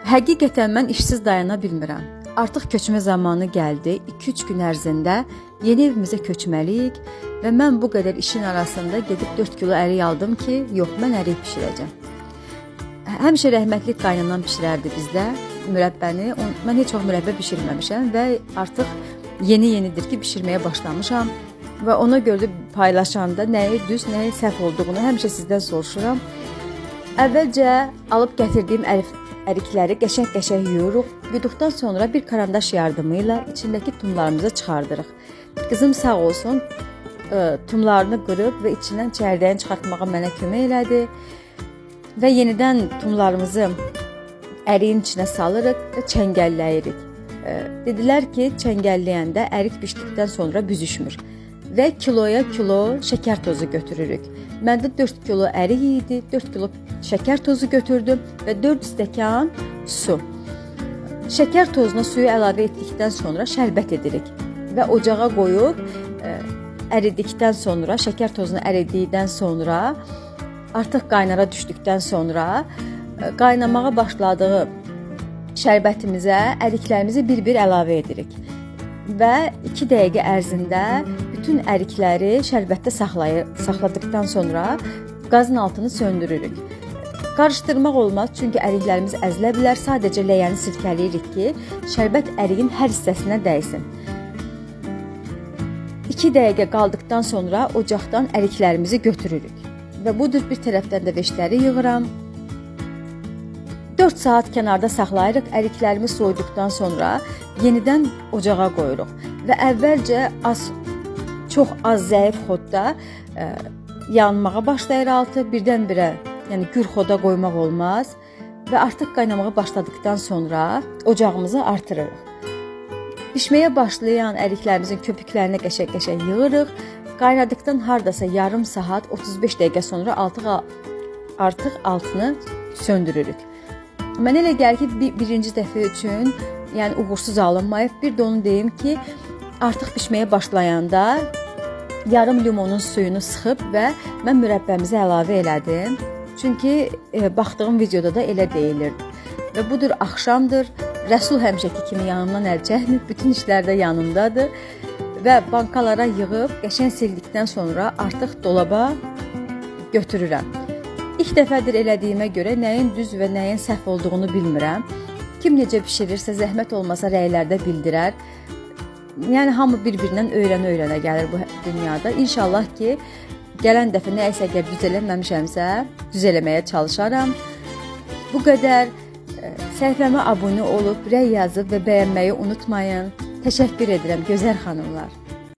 Həqiqətən mən işsiz dayana bilmirəm. Artıq köçmə zamanı gəldi. 2-3 gün ərzində yeni evimizə köçməliyik və mən bu qədər işin arasında gedib 4 kilo ərik aldım ki, yox, mən ərik bişirəcəm. Həmişə rəhmətli qaynanam bişirərdi bizdə mürəbbəni. Mən heç vaxt mürəbbə bişirməmişəm və artıq yeni-yenidir ki, bişirməyə başlamışam və ona görə də paylaşanda nəyi düz, nəyi səhv olduğunu həmişə sizdən soruşuram. Əvvəlcə alıb gətirdiyim ərikləri qəşəng-qəşəng yuyuruq. Yuduqdan sonra bir karandaş yardımı ilə içindəki tumlarımızı çıxardırıq. Qızım sağ olsun, tumlarını qırıb və içindən çərdəyini çıxartmağa mənə kömək elədi. Və yenidən tumlarımızı əriyin içinə salırıq və çəngəlləyirik. Dedilər ki, çəngəlləyəndə ərik bişdikdən sonra büzüşmür və kiloya kilo şəkər tozu götürürük. Məndə 4 kilo ərik idi, 4 kilo şəkər tozu götürdüm və 4 stəkan su. Şəkər tozuna suyu əlavə etdikdən sonra şərbət edirik və ocağa qoyub əridikdən sonra, şəkər tozunu əridikdən sonra, artıq qaynara düşdükdən sonra qaynamağa başladığı şərbətimizə əriklərimizi bir-bir əlavə edirik və 2 dəqiqə ərzində bütün ərikləri şərbətdə saxladıqdan sonra qazın altını söndürürük. Qarışdırmaq olmaz, çünki əriklərimiz əzilə bilər. Sadəcə ləyəni silkələyirik ki, şərbət əriyin hər hissəsinə dəysin. 2 dəqiqə qaldıqdan sonra ocaqdan əriklərimizi götürürük və budur, bir tərəfdən də veşləri yığıram. 4 saat kənarda saxlayırıq. Əriklərimiz soyuduqdan sonra yenidən ocağa qoyuruq və əvvəlcə çox az zəif xodda yanmağa başlayır altı, birdən-birə, yəni gür xoda qoymaq olmaz və artıq qaynamağa başladıqdan sonra ocağımızı artırırıq. Bişməyə başlayan əriklərimizin köpüklərini qəşəng-qəşəng yığırıq. Qaynadıqdan hardasa yarım saat, 35 dəqiqə sonra artıq altını söndürürük. Mənə elə gəlir ki, birinci dəfə üçün, yəni uğursuz alınmayıb. Bir də onu deyim ki, artıq bişməyə başlayanda yarım limonun suyunu sıxıb və mən mürəbbəmizi əlavə elədim. Çünki baxdığım videoda da elə deyilirdi. Və budur, axşamdır. Rəsul həmişəki kimi yanımdan əl çəkmir. Bütün işlərdə yanımdadır. Və bankalara yığıb, qəşəng sildikdən sonra artıq dolaba götürürəm. İlk dəfədir elədiyimə görə nəyin düz və nəyin səhv olduğunu bilmirəm. Kim necə bişirirsə, zəhmət olmasa rəylərdə bildirər. Yəni, hamı bir-birindən öyrənə-öyrənə gəlir bu dünyada. İnşallah ki, gələn dəfə nəyisə əgər düz eləməmişəmsə, düz eləməyə çalışaram. Bu qədər. Səhifəmə abunə olub, rəy yazıb və bəyənməyi unutmayın. Təşəkkür edirəm, gözəl xanımlar.